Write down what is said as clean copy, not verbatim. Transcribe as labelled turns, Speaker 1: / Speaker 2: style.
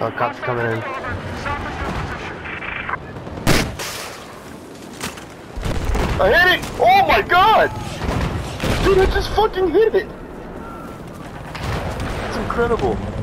Speaker 1: Oh, cops coming in. I hit it! Oh my god! Dude, I just fucking hit it! It's incredible.